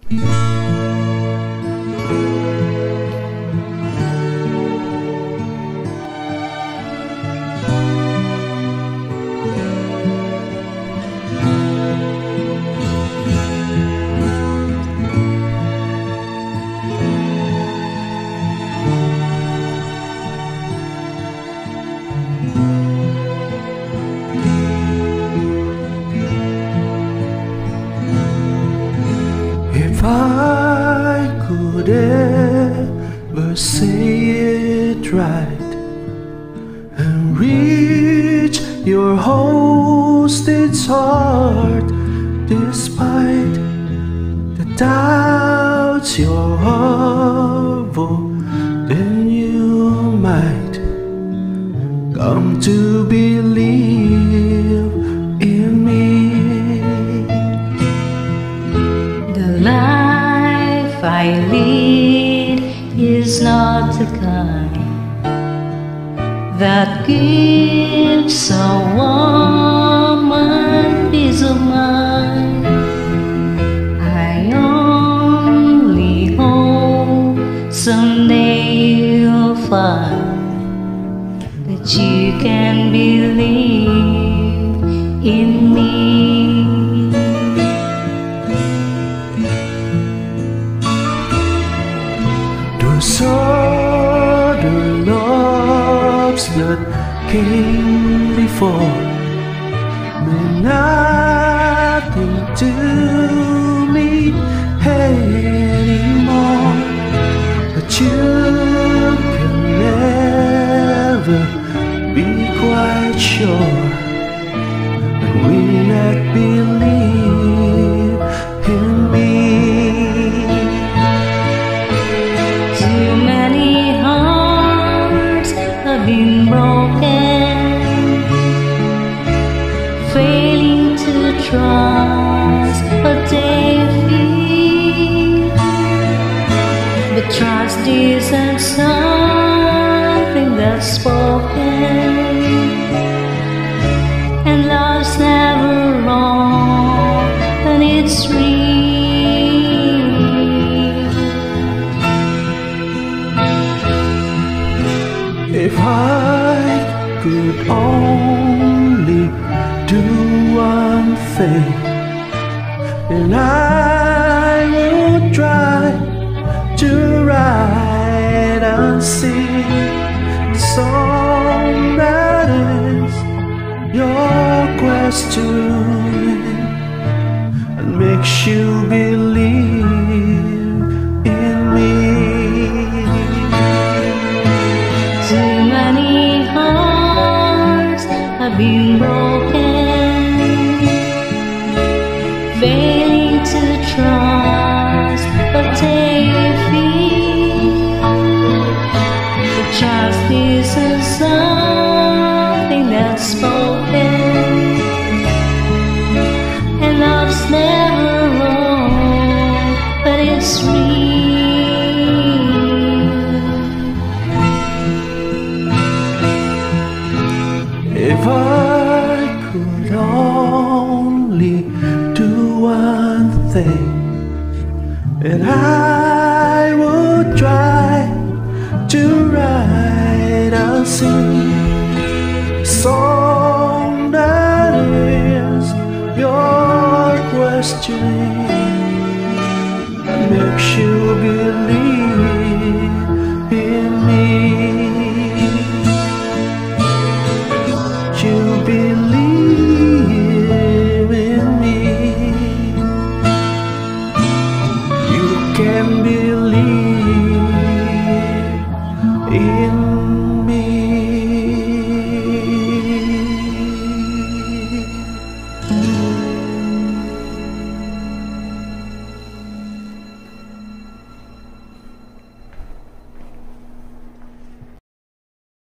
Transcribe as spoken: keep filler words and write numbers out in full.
If I could ever say it right and reach your host's heart, despite the doubts you're harbor, then you might come to believe in me. The life I lead is not the kind that gives a woman peace of mind. I only hope someday you'll find that you can believe in me. Those other loves that came before meant nothing to me anymore, but you can never be quite sure that we yet believe in me. Too many hearts have been broken, failing to trust what they feel. But trust isn't something that's spoken, and love's never wrong when it's real. If I could only do one thing, and I would try to write and sing the song that is your question and makes you believe in me. Too many hearts have been broken, failing to trust what they feel. But trust isn't something that's spoken, and love's never wrong, but it's real. If I could only do one thing, and I would try to write and sing a song that is your question and makes you believe